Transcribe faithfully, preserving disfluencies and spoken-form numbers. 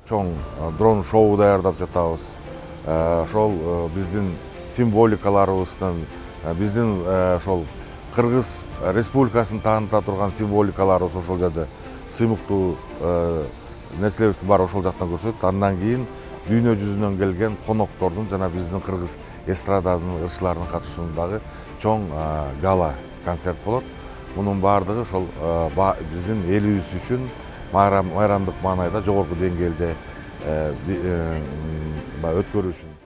чоң дрон шоу даярдап жатабыз. Ошол биздин символикаларыбыздын, биздин ошол Кыргыз Республикасын тааныта турган символикаларыбыз ошол жерде сыймыктуу нерселерибизди баары ошол жактан көрсөтөт. Андан кийин дүйнө жүзүнөн келген коноктордун жана биздин кыргыз эстрадасынын ырчыларынын катышуусундагы чоң гала концерт болот. Мунун баардыгы ошол биздин элибиз үчүн майрамдык маанайда жогорку деңгээлде өткөрүү үчүн.